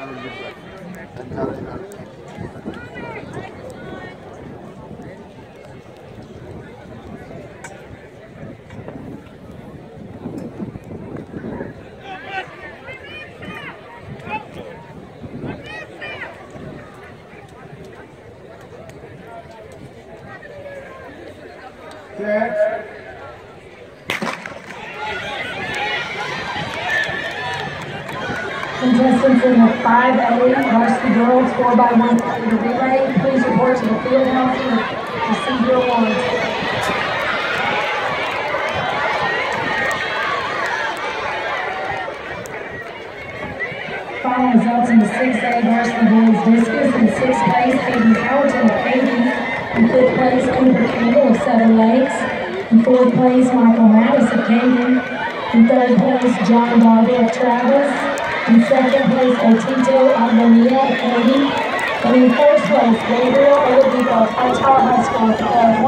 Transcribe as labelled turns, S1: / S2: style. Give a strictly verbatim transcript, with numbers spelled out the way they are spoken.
S1: Contestants in the five A varsity girls four by one meter relay, please report to the field house to receive your awards. Final results in the six A varsity boys discus. In sixth place, Hayden Cowerton of Hayden. In fifth place, Cooper Campbell of Seven Lakes. In fourth place, Michael Mattis of Hayden. In third place, John Darby of Travis. In second place, Otito Agonia of Hayden. And in first place, Gabriel Oladipo of Utah High School of